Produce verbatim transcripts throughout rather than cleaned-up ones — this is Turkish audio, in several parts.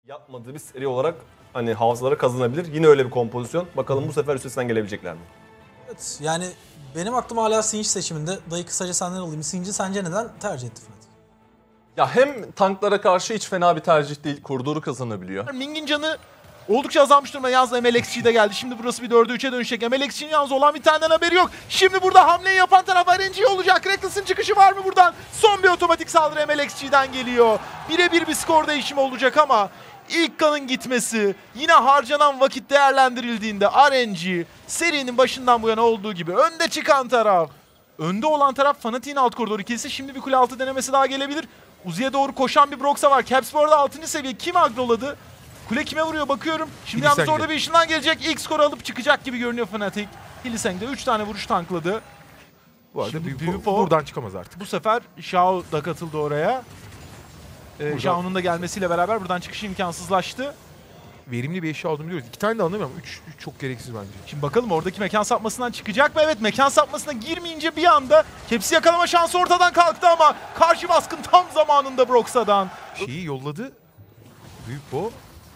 Yapmadığı bir seri olarak hani hafızalara kazanabilir. Yine öyle bir kompozisyon. Bakalım bu sefer üstesinden gelebilecekler mi? Evet, yani benim aklım hala Singe seçiminde. Dayı kısaca senden alayım. Singe'i sence neden tercih etti Fnatic? Ya hem tanklara karşı hiç fena bir tercih değil. Koridoru kazanabiliyor. Ming'in canı oldukça azalmış durumda. Yalnız M L X G de geldi. Şimdi burası bir dörde üçe dönüşecek. M L X G'nin yalnız olan bir taneden haberi yok. Şimdi burada hamleyi yapan taraf R N G olacak. Reckless'ın çıkışı var mı buradan? Son bir otomatik saldırı M L X G'den geliyor. Birebir bir skor değişimi olacak ama ilk kanın gitmesi, yine harcanan vakit değerlendirildiğinde R N G serinin başından bu yana olduğu gibi önde çıkan taraf. Önde olan taraf Fnatic'in alt koridor ikilisi. Şimdi bir kule altı denemesi daha gelebilir. Uzi'ye doğru koşan bir Brox'a var. Caps bu arada altıncı seviye. Kim agroladı? Kule kime vuruyor bakıyorum. Şimdi Hylissang yalnız orada bir ışından gelecek. İlk skoru alıp çıkacak gibi görünüyor Fnatic. Hylissang de üç tane vuruş tankladı. Bu arada Şimdi büyük Büyüpo- buradan çıkamaz artık. Bu sefer Xiao da katıldı oraya. Ee, Buradan- Xiao'nun da gelmesiyle beraber buradan çıkışı imkansızlaştı. Verimli bir eşya olduğunu biliyoruz. İki tane de anlamıyorum. Üç, üç çok gereksiz bence. Şimdi bakalım oradaki mekan sapmasından çıkacak mı? Evet, mekan sapmasına girmeyince bir anda Caps'i yakalama şansı ortadan kalktı ama karşı baskın tam zamanında Broxa'dan. Şeyi yolladı. Büyük Bo.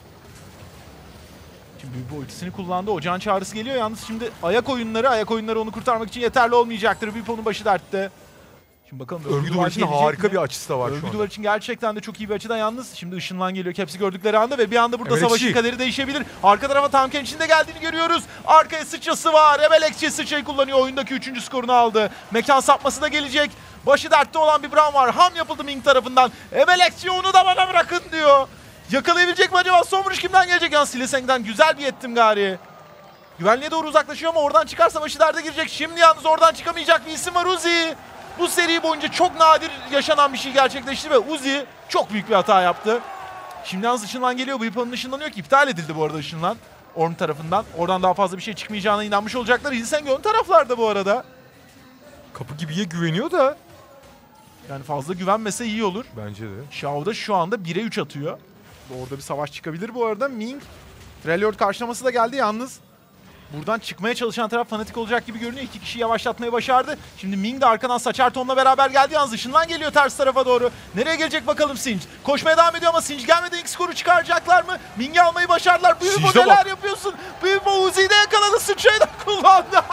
Şimdi Büyübo ultisini kullandı. Ocağın çağrısı geliyor. Yalnız şimdi ayak oyunları, ayak oyunları onu kurtarmak için yeterli olmayacaktır. Büyübo'nun başı dertte. Şimdi bakalım Örgü duvar için harika mi? bir açısı da var Örgü şu anda. duvar için gerçekten de çok iyi bir açıdan yalnız. Şimdi ışınlan geliyor Caps'i gördükleri anda ve bir anda burada M L X G. savaşın kaderi değişebilir. Arka tarafa Tamken içinde geldiğini görüyoruz. Arkaya sıçrası var. M L X G sıçrayı kullanıyor. Oyundaki üçüncü skorunu aldı. Mekan sapması da gelecek. Başı dertte olan bir Braum var. Ham yapıldı Ming tarafından. M L X G onu da bana bırakın diyor. Yakalayabilecek mi acaba? Son vuruş kimden gelecek? Yalnız Hylissang'den güzel bir yettim gari. Güvenliğe doğru uzaklaşıyor ama oradan çıkarsa başı derde girecek. Şimdi yalnız oradan çıkamayacak bir isim var, Uzi. Bu seri boyunca çok nadir yaşanan bir şey gerçekleşti ve Uzi çok büyük bir hata yaptı. Şimdi yalnız ışınlan geliyor. Bu Yıpan'ın ışınlanıyor ki iptal edildi bu arada ışınlan. Ornn tarafından. Oradan daha fazla bir şey çıkmayacağına inanmış olacaklar. Hylissang ön taraflarda bu arada. Kapı gibiye güveniyor da. Yani fazla güvenmese iyi olur. Bence de. Xiao da şu anda bire üç atıyor. Orada bir savaş çıkabilir bu arada. Ming, Freljord karşılaması da geldi yalnız. Buradan çıkmaya çalışan taraf Fnatic olacak gibi görünüyor. İki kişi yavaşlatmayı başardı. Şimdi Ming de arkadan Saçar Tom'la beraber geldi. Yalnız ışından geliyor ters tarafa doğru. Nereye gelecek bakalım Singe. Koşmaya devam ediyor ama Singe gelmeden ilk skoru çıkaracaklar mı? Ming'i almayı başardılar. Büyübo Singe'de neler bak. yapıyorsun? Büyübo Uzi'yi de yakaladı. Sıçrayı da kullandı.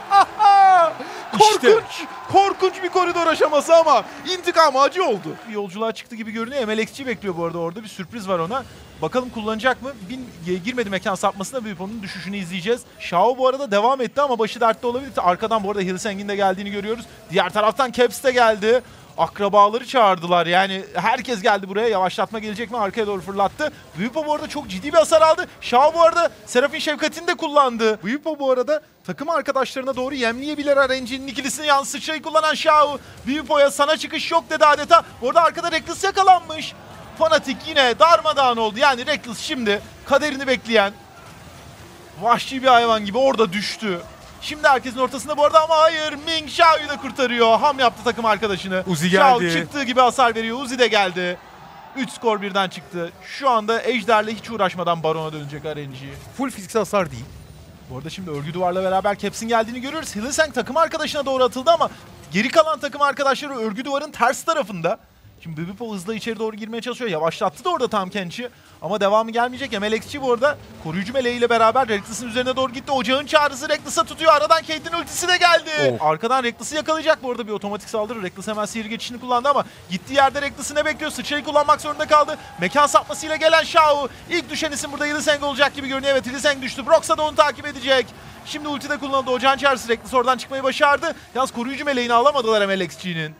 Korkunç. Korkunç bir koridor aşaması ama intikamı acı oldu. Bir yolculuğa çıktı gibi görünüyor. M L X G bekliyor bu arada orada. Bir sürpriz var ona. Bakalım kullanacak mı? Bin, girmedi mekan sapmasına, Büyüpo'nun düşüşünü izleyeceğiz. Xiao bu arada devam etti ama başı dertte olabilir. Arkadan bu arada Hylissang'in de geldiğini görüyoruz. Diğer taraftan Caps de geldi. Akrabaları çağırdılar. Yani herkes geldi buraya. Yavaşlatma gelecek mi? Arkaya doğru fırlattı. Büyüpo bu arada çok ciddi bir hasar aldı. Xiao bu arada Serafin Şefkat'ini de kullandı. Büyüpo bu arada takım arkadaşlarına doğru yemleyebilir R N G'nin ikilisini. Yalnız sıçrayı kullanan Xiao. Büyüpo'ya sana çıkış yok dedi adeta. Bu arada arkada Reckless yakalanmış. Fnatic yine darmadağın oldu. Yani Reckless şimdi kaderini bekleyen vahşi bir hayvan gibi orada düştü. Şimdi herkesin ortasında bu arada ama hayır. Ming Xiao'yu da kurtarıyor. Ham yaptı takım arkadaşını. Uzi Xiao geldi. çıktığı gibi hasar veriyor. Uzi de geldi. üç skor birden çıktı. Şu anda Ejder'le hiç uğraşmadan Baron'a dönecek R N G. Full fiziksel hasar değil. Bu arada şimdi örgü duvarla beraber Caps'in geldiğini görüyoruz. Hylissang takım arkadaşına doğru atıldı ama geri kalan takım arkadaşları örgü duvarın ters tarafında. Şimdi Büyüpo hızla içeri doğru girmeye çalışıyor. Yavaşlattı da orada Tamkenç'i. Ama devamı gelmeyecek. M L X G bu arada koruyucu meleğiyle beraber Reckless'ın üzerine doğru gitti. Ocağın çağrısı Reckless'a tutuyor. Aradan Kate'in ultisi de geldi. Oh. Arkadan Reckless'ı yakalayacak bu arada bir otomatik saldırı. Reckless hemen sihir geçişini kullandı ama gittiği yerde Reckless'ı ne bekliyor? Sıçrayı kullanmak zorunda kaldı. Mekan sapmasıyla gelen Xiao. İlk düşen isim burada Hylissang olacak gibi görünüyor. Evet, Hylissang düştü. Brox'a da onu takip edecek. Şimdi ulti de kullanıldı. Ocağın çağrısı Reckless oradan çıkmayı başardı. Yalnız koruyucu meleğini alamadılar M L X G'nin.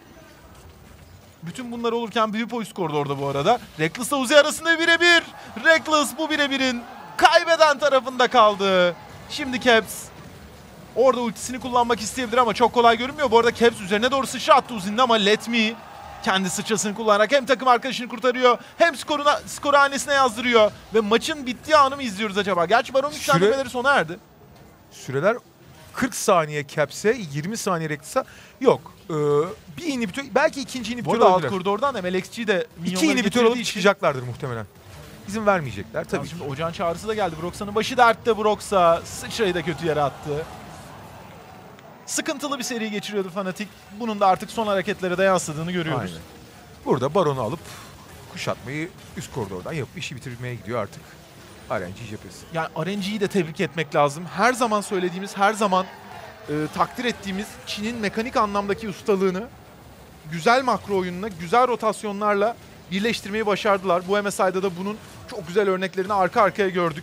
Bütün bunlar olurken Büyüpo üst koridorda bu arada. Reckless'la Uzi arasında birebir. Reckless bu birebirin kaybeden tarafında kaldı. Şimdi Caps orada ultisini kullanmak isteyebilir ama çok kolay görünmüyor. Bu arada Caps üzerine doğru sıçra attı Uzi'nin ama Let Me kendi sıçrasını kullanarak hem takım arkadaşını kurtarıyor hem skoruna, skoru hanesine yazdırıyor. Ve maçın bittiği anı mı izliyoruz acaba? Gerçi Baron güçlendirmeleri sona erdi. Süreler kırk saniye Caps'e, yirmi saniye Reckless'a. Yok. Ee, bir inhibitör, belki ikinci Bu inhibitör arada alt olabilir. koridordan da M L X G de İki minyonları inhibitör getirdiği alıp için- çıkacaklardır muhtemelen. İzin vermeyecekler tabii. Tabii şimdi Ocağın çağrısı da geldi. Broxa'nın başı dertte Brox'a. Sıçrayı da kötü yere attı. Sıkıntılı bir seri geçiriyordu Fnatic. Bunun da artık son hareketlere de yansıdığını görüyoruz. Aynen. Burada Baron'u alıp kuşatmayı üst koridordan yapıp işi bitirmeye gidiyor artık. R N G cephesi. Yani R N G'yi de tebrik etmek lazım. Her zaman söylediğimiz, her zaman e, takdir ettiğimiz Çin'in mekanik anlamdaki ustalığını güzel makro oyununa, güzel rotasyonlarla birleştirmeyi başardılar. Bu M S I'da da bunun çok güzel örneklerini arka arkaya gördük.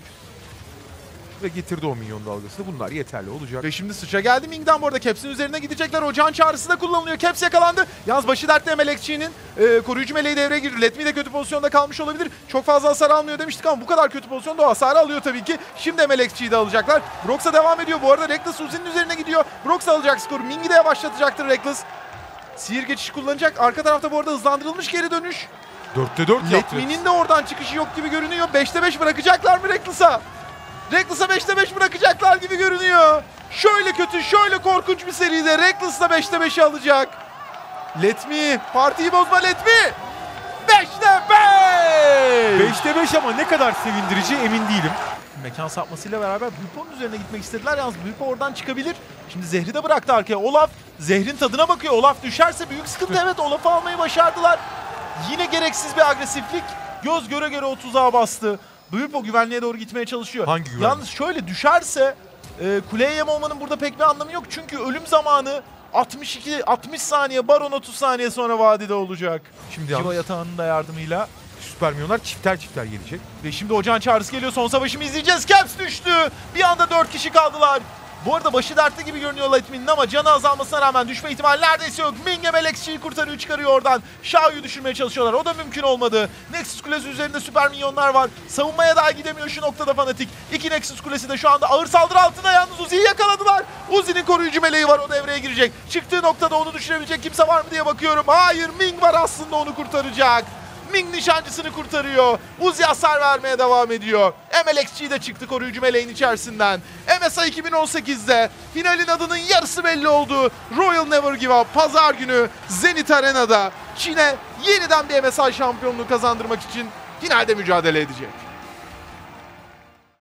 Ve getirdi o minyon dalgasını. Bunlar yeterli olacak. Ve şimdi sıçra geldi Ming'den bu arada. Caps'in üzerine gidecekler. Ocağın çağrısı da kullanılıyor. Caps yakalandı. Yalnız başı dertte Melekçi'nin e, koruyucu meleği devreye girdi. Let Me de kötü pozisyonda kalmış olabilir. Çok fazla hasar almıyor demiştik ama bu kadar kötü pozisyonda o hasarı alıyor tabii ki. Şimdi Melekçi'yi de alacaklar. Brox'a devam ediyor. Bu arada Reckless Uzi'nin üzerine gidiyor. Brox alacak skoru. Ming'i de yavaşlatacaktır Reckless. Sihir geçişi kullanacak. Arka tarafta bu arada hızlandırılmış geri dönüş. dörtte dört Let yaptı. Me'nin de oradan çıkışı yok gibi görünüyor. beşte beş bırakacaklar mı Reckless'a? Reckless'a beşte beş bırakacaklar gibi görünüyor. Şöyle kötü, şöyle korkunç bir seride Reckless'la beşte beşi alacak. Let Me, partiyi bozma Let Me. beşte beş! beşte beş ama ne kadar sevindirici emin değilim. Mekan sapmasıyla beraber Bwipo'nun üzerine gitmek istediler. Yalnız Bwipo oradan çıkabilir. Şimdi Zehri de bıraktı arkaya. Olaf, Zehrin tadına bakıyor. Olaf düşerse büyük sıkıntı. Evet, Olaf'ı almayı başardılar. Yine gereksiz bir agresiflik. Göz göre göre o tuzağa bastı. Bwipo güvenliğe doğru gitmeye çalışıyor. Hangi güvenlik? Yalnız şöyle düşerse e, kuleye yem olmanın burada pek bir anlamı yok. Çünkü ölüm zamanı altmış iki altmış saniye, Baron otuz saniye sonra vadide olacak. Şimdi Civa yalnız yatağının da yardımıyla. süper minyonlar çifter çifter gelecek. Ve şimdi ocağın çağrısı geliyor. Son savaşı mı izleyeceğiz? Caps düştü. Bir anda dört kişi kaldılar. Bu arada başı dertte gibi görünüyor Letmin'in ama canı azalmasına rağmen düşme ihtimali neredeyse yok. Ming'e Melekçi'yi kurtarıyor, çıkarıyor oradan. Xiao'yu düşürmeye çalışıyorlar. O da mümkün olmadı. Nexus Kulesi üzerinde süper minyonlar var. Savunmaya daha gidemiyor şu noktada Fnatic. İki Nexus Kulesi de şu anda ağır saldırı altında. Yalnız Uzi'yi yakaladılar. Uzi'nin koruyucu meleği var. O devreye girecek. Çıktığı noktada onu düşürebilecek kimse var mı diye bakıyorum. Hayır, Ming var aslında onu kurtaracak. Ming nişancısını kurtarıyor. Uzi hasar vermeye devam ediyor. M L X G de çıktı koruyucu meleğin içerisinden. M S I iki bin on sekizde finalin adının yarısı belli oldu. Royal Never Give Up pazar günü Zenit Arena'da Çin'e yeniden bir M S I şampiyonluğu kazandırmak için finalde mücadele edecek.